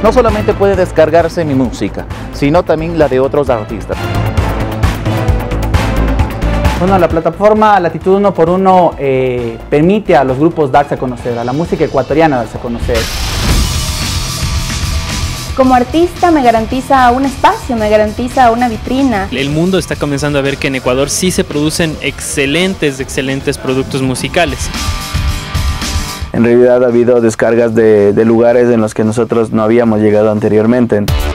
no solamente puede descargarse mi música, sino también la de otros artistas. Bueno, la plataforma Latitud 1x1 permite a los grupos darse a conocer, a la música ecuatoriana darse a conocer. Como artista me garantiza un espacio, me garantiza una vitrina. El mundo está comenzando a ver que en Ecuador sí se producen excelentes productos musicales. En realidad ha habido descargas de lugares en los que nosotros no habíamos llegado anteriormente.